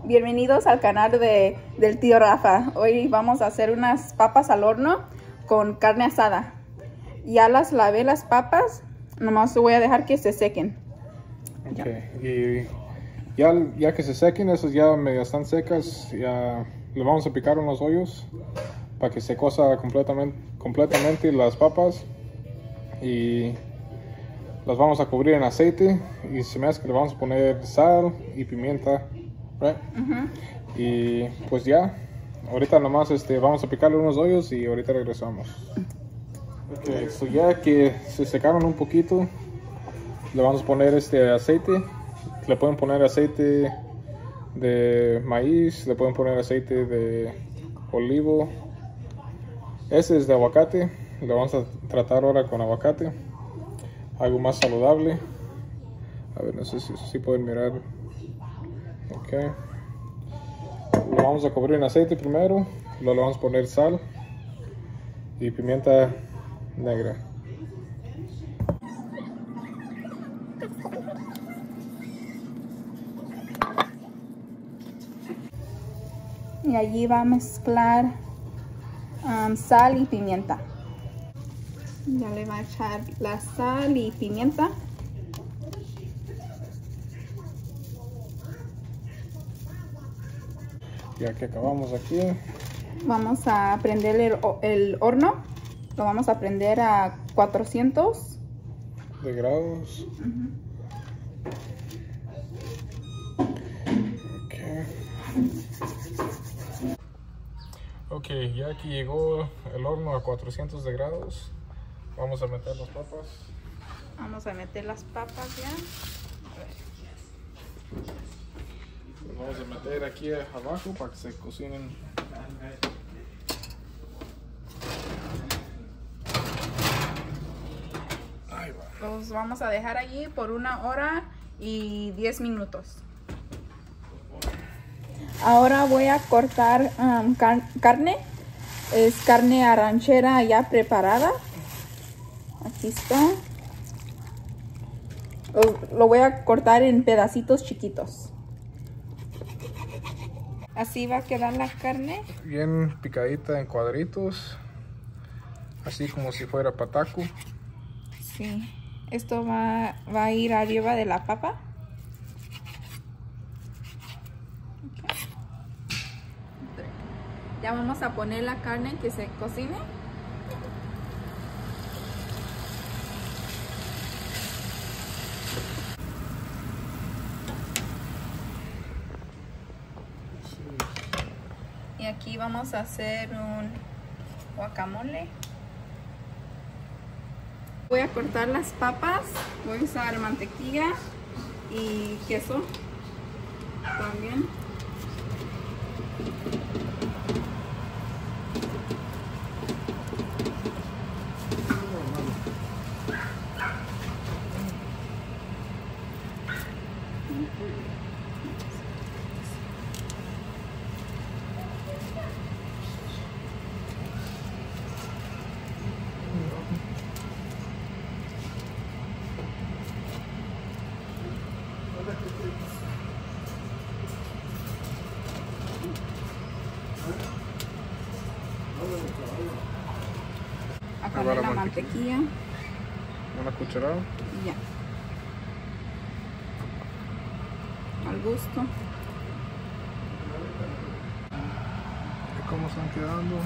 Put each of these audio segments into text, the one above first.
Bienvenidos al canal del tío Rafa. Hoy vamos a hacer unas papas al horno con carne asada. Ya las lavé las papas, nomás voy a dejar que se sequen. Ok, y ya que se sequen, esas ya medio están secas, ya le vamos a picar unos hoyos para que se cosa completamente las papas y las vamos a cubrir en aceite y se me hace que le vamos a poner sal y pimienta, right? Y pues ya, ahorita nomás vamos a picarle unos hoyos y ahorita regresamos. Ok, so ya que se secaron un poquito, le vamos a poner aceite. Le pueden poner aceite de maíz, le pueden poner aceite de olivo. Este es de aguacate, le vamos a tratar ahora con aguacate, algo más saludable. A ver, no sé si pueden mirar. Ok, lo vamos a cubrir en aceite primero, luego le vamos a poner sal y pimienta negra. Y allí va a mezclar sal y pimienta. Ya le va a echar la sal y pimienta. Ya que acabamos aquí, vamos a prender el horno. Lo vamos a prender a 400 de grados. Ok, ya que llegó el horno a 400 de grados, vamos a meter las papas. Vamos a meter las papas ya. Las vamos a meter aquí abajo para que se cocinen. Ahí va. Los vamos a dejar allí por 1 hora y 10 minutos. Ahora voy a cortar carne. Es carne arrachera ya preparada. Aquí está. Lo voy a cortar en pedacitos chiquitos. Así va a quedar la carne. Bien picadita en cuadritos, así como si fuera pataco. Sí, esto va a ir arriba de la papa. Ya vamos a poner la carne que se cocine. Y aquí vamos a hacer un guacamole. Voy a cortar las papas. Voy a usar mantequilla y queso también. A poner la mantequilla. Una cucharada. Y ya. Al gusto. ¿Y cómo están quedando?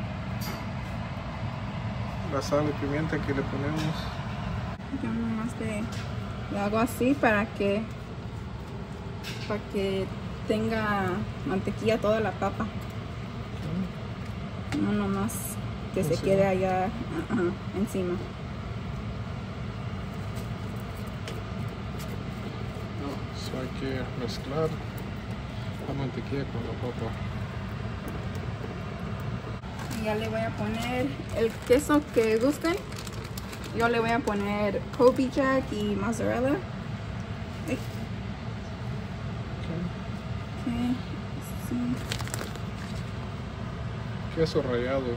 La sal y pimienta que le ponemos. Yo nomás le hago así para que tenga mantequilla toda la papa. No nomás que se quede allá encima. So hay que mezclar la mantequilla con la papa. Y ya le voy a poner el queso que gusten. Yo le voy a poner Kobe Jack y mozzarella. Okay, sí. Queso rallado.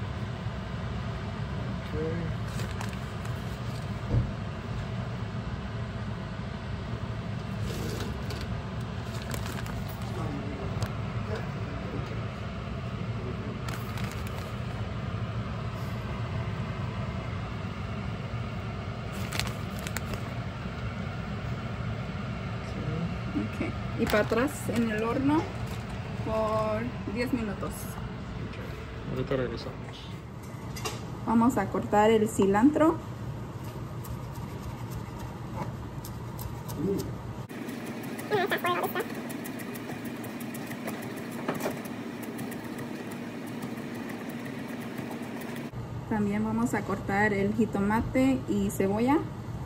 para atrás en el horno por 10 minutos. Ahorita regresamos. Vamos a cortar el cilantro. También vamos a cortar el jitomate y cebolla.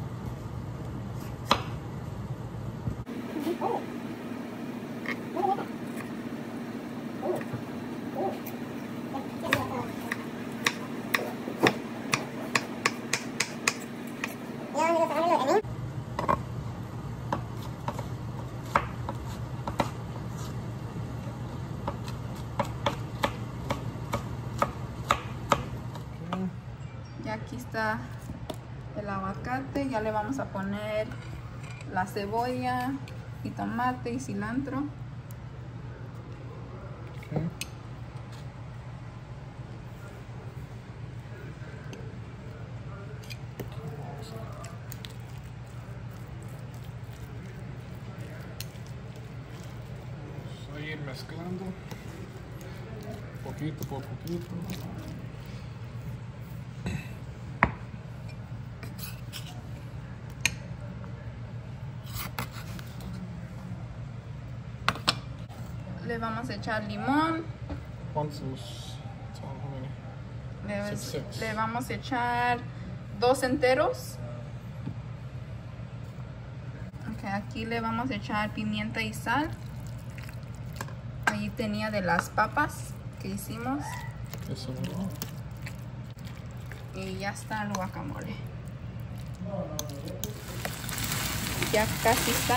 Ya aquí está el aguacate, ya le vamos a poner la cebolla y tomate y cilantro. Vamos a ir mezclando poquito por poquito. Le vamos a echar limón. ¿Cuántos? Le vamos a echar 2 enteros. Okay, aquí le vamos a echar pimienta y sal. Ahí tenía de las papas que hicimos. Eso, ¿no? Y ya está el guacamole. Ya casi está.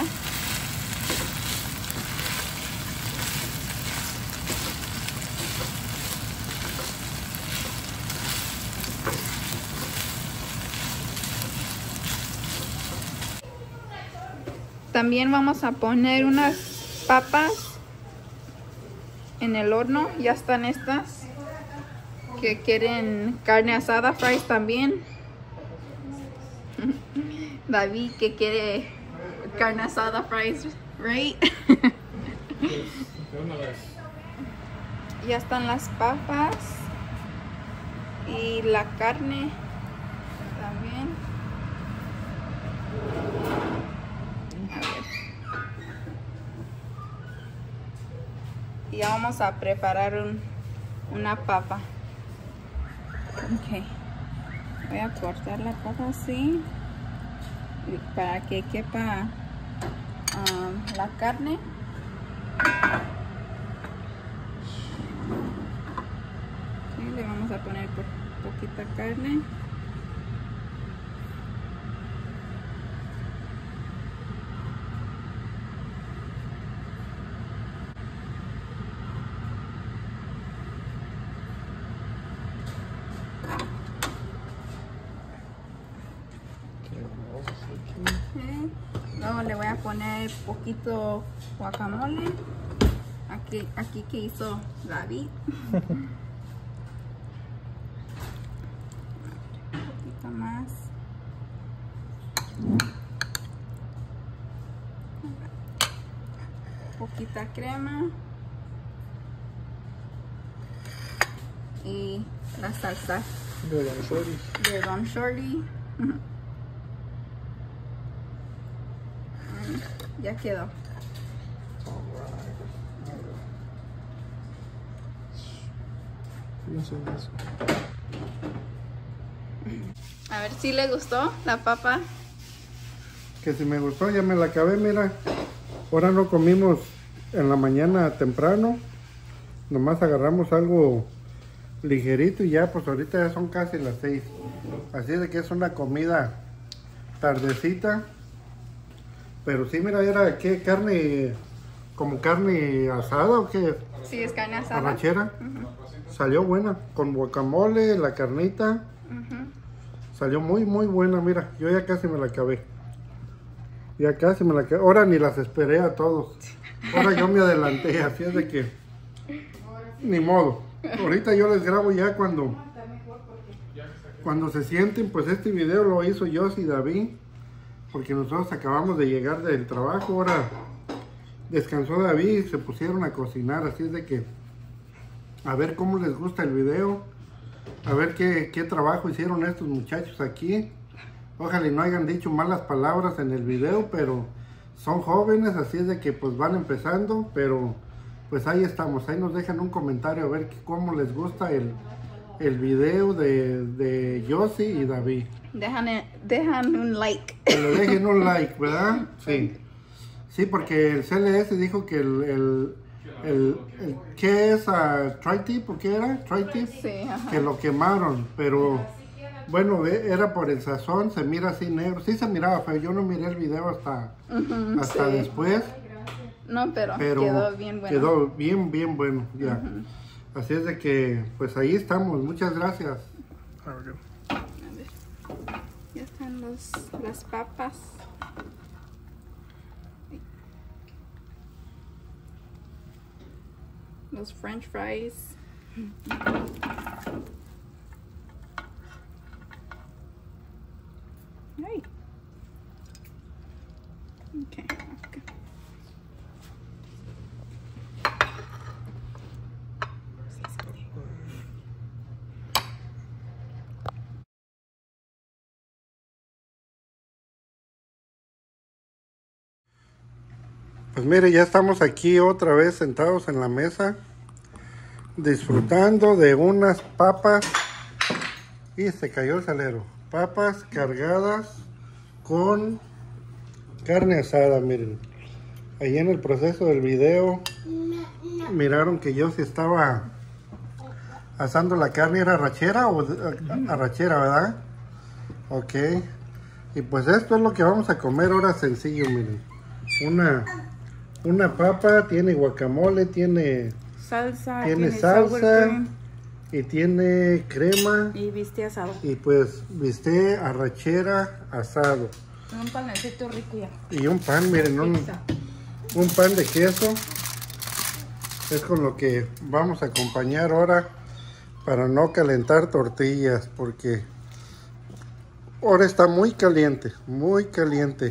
También vamos a poner unas papas en el horno. Ya están estas. Que quieren carne asada, fries también. David que quiere carne asada, fries, right? De una vez. Ya están las papas y la carne también. A ver. Y ya vamos a preparar una papa. Ok. Voy a cortar la papa así para que quepa la carne. Le vamos a poner poquita carne. Okay. Luego le voy a poner poquito guacamole. Aquí que hizo David. Más poquita crema y la salsa de Don Shorty. Ya quedó. A ver si le gustó la papa. Que si me gustó, ya me la acabé, mira. Ahora no comimos en la mañana temprano. Nomás agarramos algo ligerito y ya, pues ahorita ya son casi las 6. Así de que es una comida tardecita. Pero sí, mira, era ¿qué? Carne, como carne asada o qué. Sí, es carne asada. Arrachera. Salió buena, con guacamole, la carnita. Salió muy buena, mira, yo ya casi me la acabé. Ya casi me la acabé. Ahora ni las esperé a todos. Ahora yo me adelanté, así es de que ni modo. Ahorita yo les grabo ya cuando se sienten. Pues este video lo hizo Jos y David, porque nosotros acabamos de llegar del trabajo. Ahora descansó David y se pusieron a cocinar, así es de que a ver cómo les gusta el video, a ver qué trabajo hicieron estos muchachos aquí. Ojalá y no hayan dicho malas palabras en el video, pero son jóvenes, así es de que pues van empezando, pero pues ahí estamos. Ahí nos dejan un comentario a ver cómo les gusta el video de Josie y David. Dejan un like. Que le dejen un like, ¿verdad? Sí. Sí, porque el CLS dijo que ¿qué es? ¿Tri-tip o qué era? ¿Tri-tip? Sí, ajá. Que lo quemaron, pero bueno, era por el sazón, se mira así negro. Sí se miraba feo, yo no miré el video hasta Sí. después. No, pero quedó bien bueno. Quedó bien bueno, ya. Así es de que, pues ahí estamos. Muchas gracias. A ver. Ya están las papas. Los French fries. Ay. Okay. Pues mire, ya estamos aquí otra vez sentados en la mesa, disfrutando de unas papas. Y se cayó el salero. Papas cargadas con carne asada, miren. Ahí en el proceso del video miraron que yo sí estaba asando la carne. ¿Era arrachera o arrachera, verdad? Ok. Y pues esto es lo que vamos a comer ahora, sencillo, miren. Una papa, tiene guacamole, tiene salsa, salsa y tiene crema y bistec asado. y pues bistec, arrachera, asado. Un panecito rico ya. Y un pan, miren, un pan de queso. Es con lo que vamos a acompañar ahora para no calentar tortillas, porque ahora está muy caliente, muy caliente.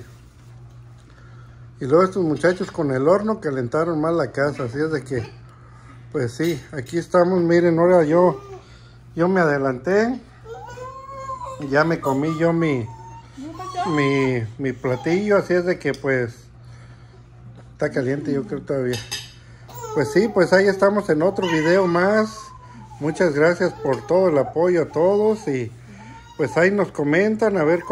Y luego estos muchachos con el horno calentaron más la casa, así es de que, pues sí, aquí estamos. Miren, ahora yo me adelanté, ya me comí yo mi platillo, así es de que pues está caliente, yo creo todavía. Pues sí, pues ahí estamos en otro video más. Muchas gracias por todo el apoyo a todos y pues ahí nos comentan a ver